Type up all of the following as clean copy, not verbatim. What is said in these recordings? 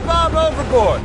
bomb overboard!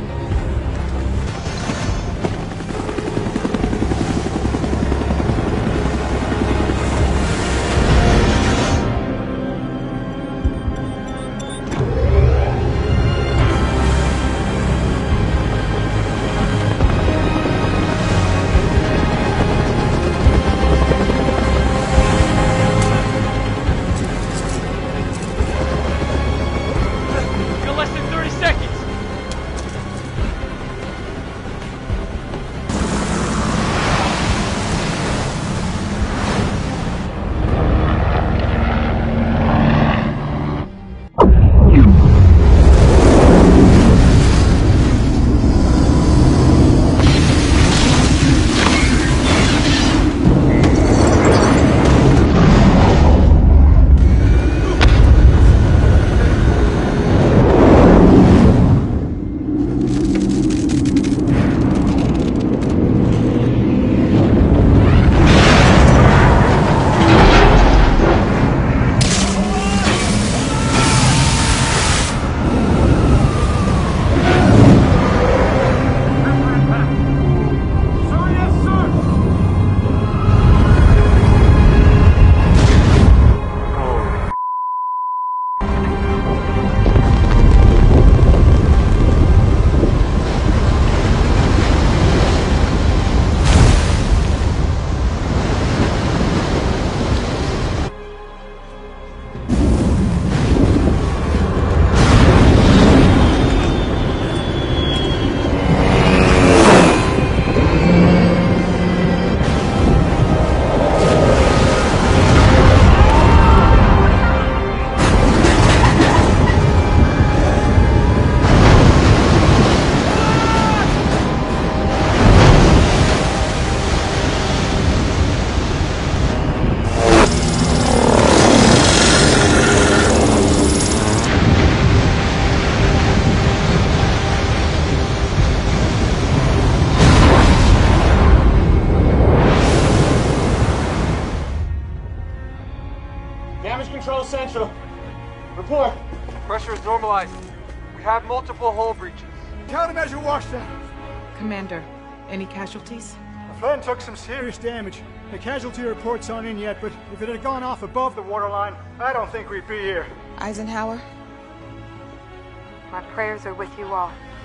Damage control central. Report. Pressure is normalized. We have multiple hull breaches. Countermeasure washdown. Commander, any casualties? The Flynn took some serious damage. The casualty reports aren't in yet, but if it had gone off above the waterline, I don't think we'd be here. Eisenhower? My prayers are with you all.